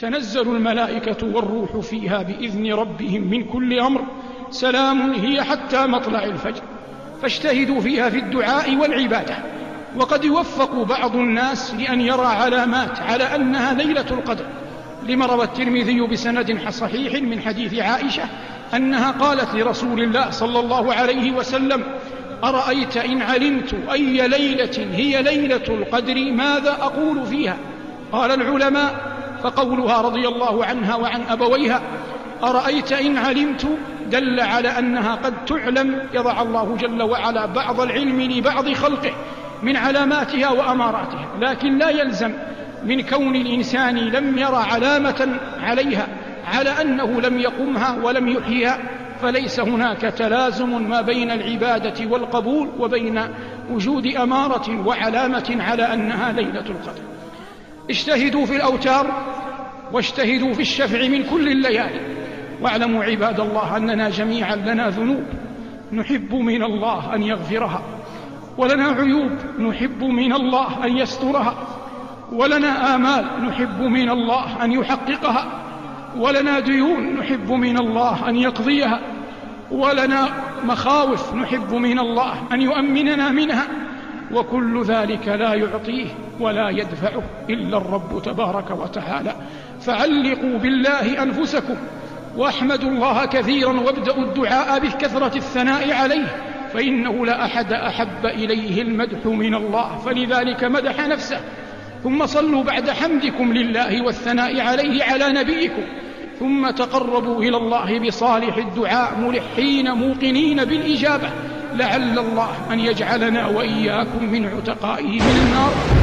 تنزل الملائكة والروح فيها بإذن ربهم من كل أمر سلام هي حتى مطلع الفجر. فاجتهدوا فيها في الدعاء والعبادة. وقد يوفق بعض الناس لأن يرى علامات على أنها ليلة القدر، لما روى الترمذي بسند صحيح من حديث عائشة أنها قالت لرسول الله صلى الله عليه وسلم: أرأيت إن علمت أي ليلة هي ليلة القدر ماذا أقول فيها؟ قال العلماء: فقولها رضي الله عنها وعن أبويها أرأيت إن علمت دل على أنها قد تعلم، يضع الله جل وعلا بعض العلم لبعض خلقه من علاماتها وأماراتها، لكن لا يلزم من كون الإنسان لم يرى علامة عليها على أنه لم يقمها ولم يحيها، فليس هناك تلازم ما بين العبادة والقبول وبين وجود أمارة وعلامة على أنها ليلة القدر. اجتهدوا في الأوتار واجتهدوا في الشفع من كل الليالي. واعلموا عباد الله أننا جميعا لنا ذنوب نحب من الله أن يغفرها، ولنا عيوب نحب من الله أن يسترها، ولنا آمال نحب من الله أن يحققها، ولنا ديون نحب من الله أن يقضيها، ولنا مخاوف نحب من الله أن يؤمننا منها، وكل ذلك لا يعطيه ولا يدفعه إلا الرب تبارك وتعالى. فعلقوا بالله أنفسكم واحمدوا الله كثيرا وابدأوا الدعاء بكثرة الثناء عليه، فإنه لا أحد أحب إليه المدح من الله، فلذلك مدح نفسه. ثم صلوا بعد حمدكم لله والثناء عليه على نبيكم، ثم تقربوا إلى الله بصالح الدعاء ملحين موقنين بالإجابة، لعل الله أن يجعلنا وإياكم من عتقائه من النار.